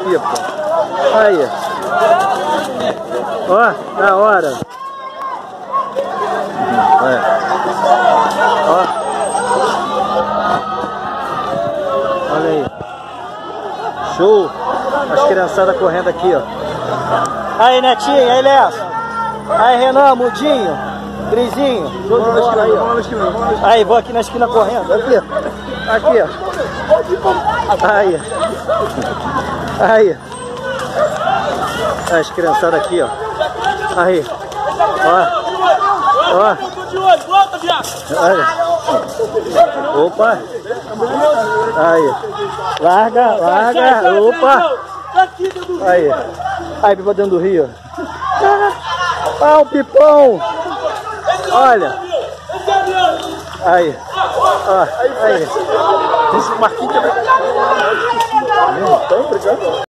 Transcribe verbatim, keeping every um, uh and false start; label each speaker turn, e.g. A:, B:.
A: pipa. Aí. Ó, da hora. Olha. Ó. Olha aí. Show. As criançadas correndo aqui, ó. Aí, Netinho, aí, Léo. Aí, Renan, Mudinho, Grisinho. Show de bola aí, ó. Aí, vou aqui na esquina correndo. Aqui, ó. Aqui, ó. Aí. Aí. As criançadas aqui, ó. Aí. Ó. Ó. Olha. Opa. Aí. Larga, larga. Opa. Aí. Aí, pipa dentro do rio. Ah, o pipão. Olha. Aí. Ó. Aí. Esse Marquinhos também. Então, obrigado.